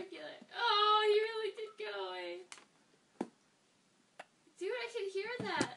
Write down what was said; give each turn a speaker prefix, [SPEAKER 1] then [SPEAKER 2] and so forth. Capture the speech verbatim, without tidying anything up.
[SPEAKER 1] regular. Oh, he really did go away. Dude, I could hear that.